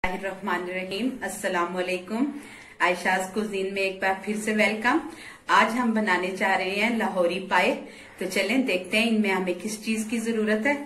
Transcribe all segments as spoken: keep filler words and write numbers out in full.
बिस्मिल्लाहिर्रहमानिर्रहीम। अस्सलाम वालेकुम। आयशाज कुजीन में एक बार फिर से वेलकम। आज हम बनाने जा रहे हैं लाहौरी पाए। तो चलें देखते हैं इनमें हमें किस चीज की जरूरत है।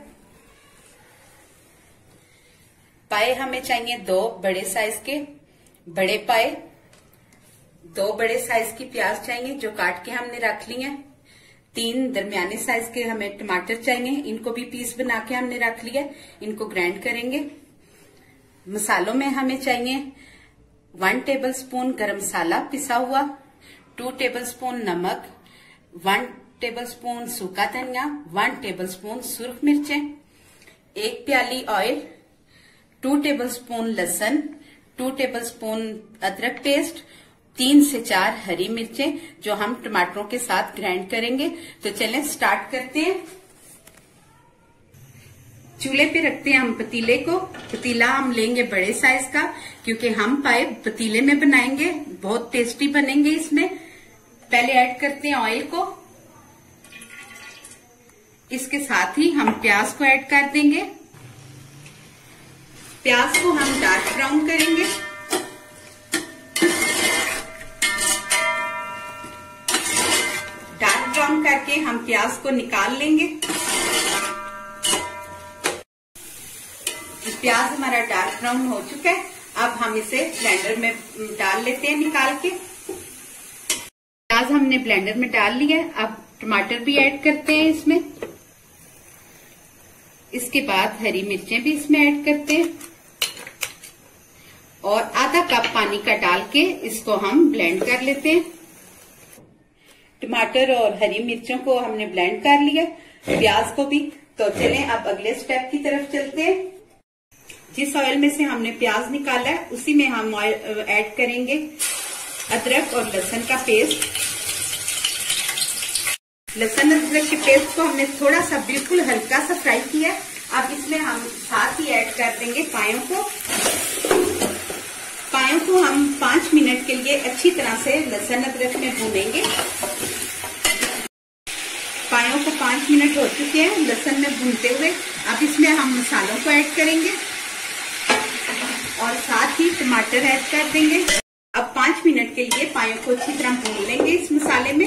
पाए हमें चाहिए दो बड़े साइज के बड़े पाए, दो बड़े साइज की प्याज चाहिए जो काट के हमने रख ली है। तीन दरमियाने साइज के हमें टमाटर चाहिए, इनको भी पीस बना के हमने रख लिया, इनको ग्राइंड करेंगे। मसालों में हमें चाहिए वन टेबलस्पून गरम मसाला पिसा हुआ, टू टेबलस्पून नमक, वन टेबलस्पून सूखा धनिया, वन टेबलस्पून सुर्ख मिर्चें, एक प्याली ऑयल, टू टेबलस्पून लहसुन, टू टेबलस्पून अदरक पेस्ट, तीन से चार हरी मिर्चें जो हम टमाटरों के साथ ग्राइंड करेंगे। तो चलें स्टार्ट करते हैं। चूल्हे पे रखते हैं हम पतीले को। पतीला हम लेंगे बड़े साइज का क्योंकि हम पाए पतीले में बनाएंगे, बहुत टेस्टी बनेंगे इसमें। पहले ऐड करते हैं ऑयल को, इसके साथ ही हम प्याज को ऐड कर देंगे। प्याज को हम डार्क ब्राउन करेंगे। डार्क ब्राउन करके हम प्याज को निकाल लेंगे। प्याज हमारा डार्क ब्राउन हो चुका है। अब हम इसे ब्लेंडर में डाल लेते हैं निकाल के। प्याज हमने ब्लेंडर में डाल लिया है। अब टमाटर भी ऐड करते हैं इसमें। इसके बाद हरी मिर्चें भी इसमें ऐड करते हैं और आधा कप पानी का डाल के इसको हम ब्लेंड कर लेते हैं। टमाटर और हरी मिर्चों को हमने ब्लेंड कर लिया, प्याज को भी। तो चलें अब अगले स्टेप की तरफ चलते हैं। जिस ऑयल में से हमने प्याज निकाला है उसी में हम ऐड करेंगे अदरक और लहसुन का पेस्ट। लहसुन अदरक के पेस्ट को हमने थोड़ा सा बिल्कुल हल्का सा फ्राई किया। अब इसमें हम साथ ही ऐड कर देंगे पायों को। पायों को हम पांच मिनट के लिए अच्छी तरह से लहसुन अदरक में भूनेंगे। पायों को पांच मिनट हो चुके हैं लहसुन में भूनते हुए। अब इसमें हम मसालों को ऐड करेंगे और साथ ही टमाटर ऐड कर देंगे। अब पांच मिनट के लिए पायों को अच्छी तरह भून लेंगे इस मसाले में।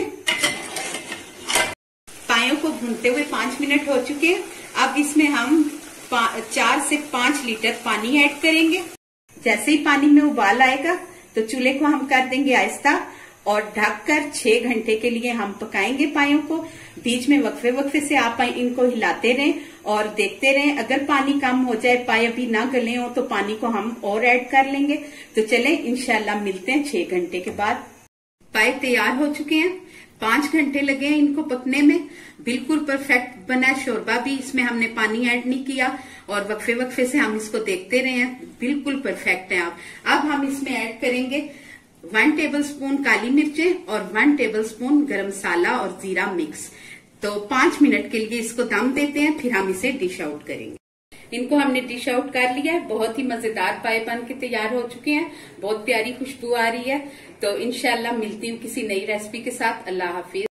पायों को भूनते हुए पांच मिनट हो चुके हैं। अब इसमें हम चार से पांच लीटर पानी ऐड करेंगे। जैसे ही पानी में उबाल आएगा तो चूल्हे को हम कर देंगे आहिस्ता और ढककर छह घंटे के लिए हम पकाएंगे पायों को। बीच में वक्फे वक्फे से आप इनको हिलाते रहें और देखते रहें। अगर पानी कम हो जाए, पाए अभी ना गले हो, तो पानी को हम और ऐड कर लेंगे। तो चले इंशाल्लाह मिलते हैं छह घंटे के बाद। पाए तैयार हो चुके हैं। पांच घंटे लगे हैं इनको पकने में। बिल्कुल परफेक्ट बना। शोरबा भी इसमें हमने पानी ऐड नहीं किया और वक्फे वक्फे से हम इसको देखते रहे हैं। बिल्कुल परफेक्ट है। आप अब हम इसमें ऐड करेंगे वन टेबलस्पून काली मिर्चें और वन टेबलस्पून गरम मसाला और जीरा मिक्स। तो पांच मिनट के लिए इसको दम देते हैं, फिर हम इसे डिश आउट करेंगे। इनको हमने डिश आउट कर लिया है। बहुत ही मजेदार पाए बन के तैयार हो चुके हैं। बहुत प्यारी खुशबू आ रही है। तो इंशाल्लाह मिलती हूँ किसी नई रेसिपी के साथ। अल्लाह हाफिज।